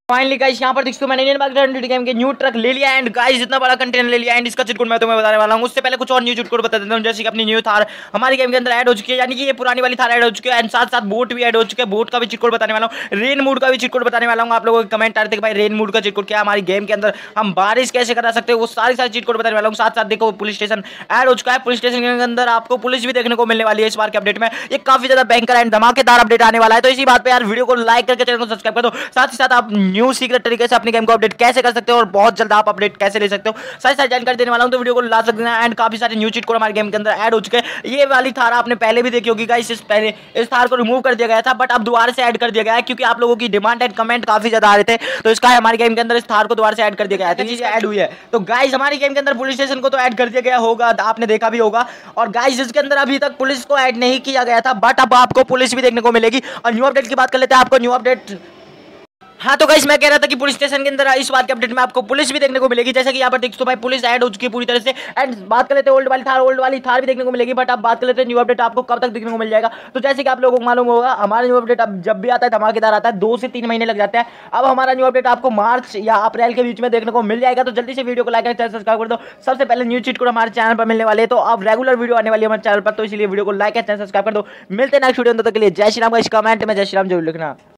Finally guys यहाँ पर देख सकते हो मैंने इंडियन मार्केट गेम के न्यू ट्रक ले लिया एंड गाइस इतना बड़ा कंटेनर ले लिया एंड इसका चिट कोड मैं तुम्हें बताने वाला हूँ। उससे पहले कुछ और न्यू चिट कोड बता देता हूँ। जैसे कि अपनी न्यू थार हमारी गेम के अंदर ऐड हो चुकी है, यानी कि ये पुरानी वाली थार ऐड हो चुकी है एंड साथ साथ बोट भी ऐड हो चुके हैं। बोट का भी चिट कोड बताने वाला हूँ, रेन मूड का भी चिट कोड बताने वाला हूँ। आप लोगों के कमेंट आ रहे थे कि भाई रेन मूड का चिट कोड क्या है, हमारी गेम के अंदर हम बारिश कैसे करा सकते हैं, वो सारी चिट कोड बताने वाला हूँ। साथ साथ देखो पुलिस स्टेशन ऐड हो चुका है, पुलिस स्टेशन के अंदर आपको पुलिस भी देखने को मिलने वाली है इस बार के अपडेट में। ये काफी ज्यादा बैंकर एंड धमाकेदार अपडेट आने वाला है। तो इसी बात पे यार वीडियो को लाइक करके चैनल को सब्सक्राइब कर दो। साथ ही साथ आप न्यू सीक्रेट तरीके से अपनी गेम को अपडेट कैसे कर सकते हो और बहुत जल्द आप अपडेट कैसे ले सकते हो सारी जानकारी देने वाला हूं। तो वीडियो को ला सकते हैं एंड काफी सारे न्यू चीट कोड हमारे गेम के अंदर ऐड हो चुके हैं। ये वाली थार आपने पहले भी देखी होगी गाइस, पहले इस थार को रिमूव कर दिया गया था बट अब दोबारा से ऐड कर दिया गया है क्योंकि आप लोगों की डिमांड एंड कमेंट काफी ज्यादा आ रहे थे। तो इसका हमारी गेम के अंदर इस थार को दोबारा से ऐड कर दिया गया है। तो चीज ऐड हुई है। तो गाइस हमारी गेम के अंदर पुलिस स्टेशन को तो ऐड कर दिया गया होगा, आपने देखा भी होगा। और गाइस इसके अंदर अभी तक पुलिस को ऐड नहीं किया गया था बट अब आपको पुलिस भी देखने को मिलेगी। और न्यू अपडेट की बात कर लेते हैं, आपको न्यू अपडेट हाँ तो गाइस मैं कह रहा था कि पुलिस स्टेशन के अंदर इस बात के अपडेट में आपको पुलिस भी देखने को मिलेगी। जैसे कि यहाँ पर देखो भाई पुलिस ऐड हो चुकी है पूरी तरह से। एंड बात कर लेते हैं ओल्ड वाली थार भी देखने को मिलेगी बट अब बात कर लेते हैं न्यू अपडेट आपको कब तक देखने को मिल जाएगा। तो जैसे कि आप लोगों को मालूम होगा हमारा न्यू अपडेट अब जब भी आता है धमाकेदार आता है, 2 से 3 महीने लग जाते हैं। अब हमारा न्यू अपडेट आपको मार्च या अप्रैल के बीच में देखने को मिल जाएगा। तो जल्दी से वीडियो को लाइक करके सब्सक्राइब कर दो। सबसे पहले न्यू चीट कोड हमारे चैनल पर मिलने वाले हैं, तो अब रेगुलर वीडियो आने वाली है हमारे चैनल पर, तो इसलिए वीडियो को लाइक करके सब्सक्राइब कर दो। मिलते हैं नेक्स्ट वीडियो के लिए। जय श्री राम। इस कमेंट में जय श्री राम जरूर लिखना।